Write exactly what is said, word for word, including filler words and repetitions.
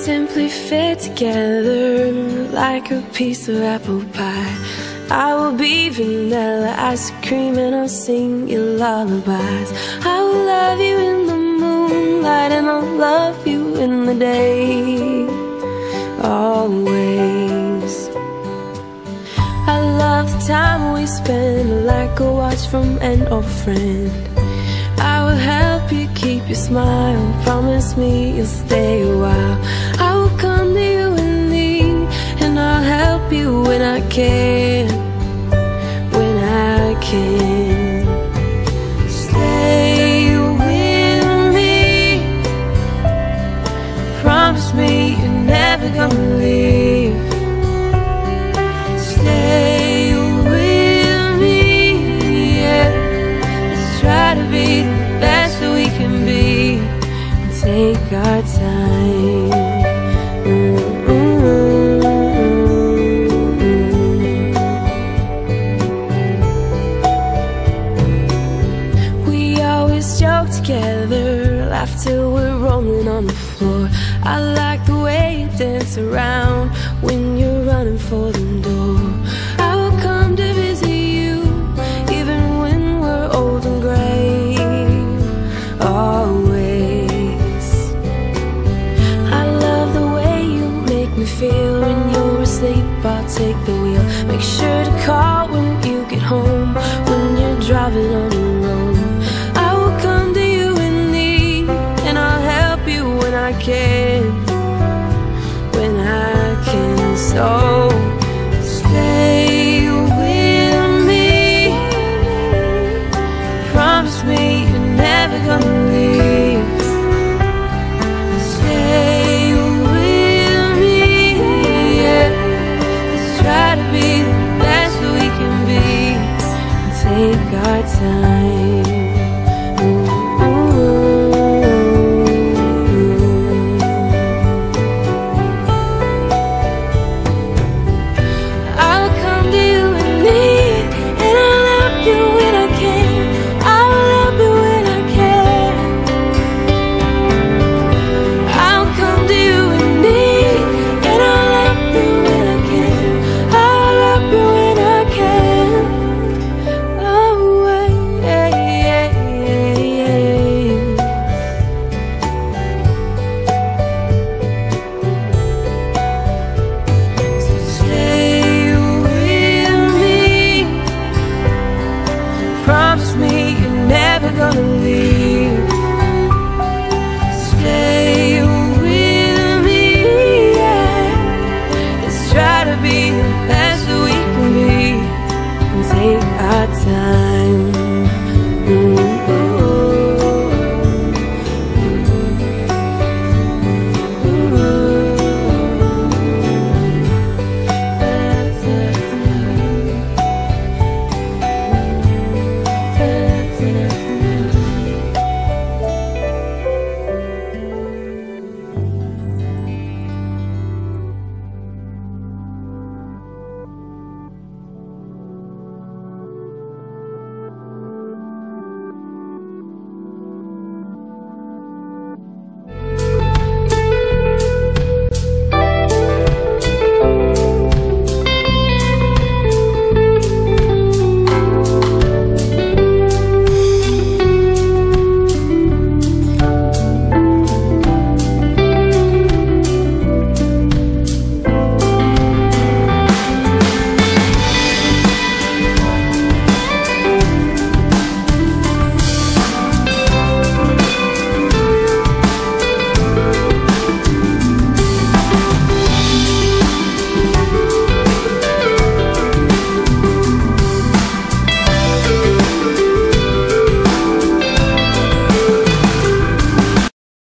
simply fit together like a piece of apple pie. I will be vanilla ice cream and I'll sing you lullabies. I will love you in the moonlight and I'll love you in the day, always. I love the time we spend like a watch from an old friend. I will help you keep your smile, promise me you'll stay a while. I will come to you in need and I'll help you when I can, when I can. Stay with me, promise me you're never gonna leave. Stay with me, yeah. Let's try to be the best that we can be and take our time. Together, laugh till we're rolling on the floor. I like the way you dance around when you're running for the door. I will come to visit you even when we're old and gray, always. I love the way you make me feel when you're asleep. I'll take the wheel. Make sure to call when you get home, when you're driving on your own. I can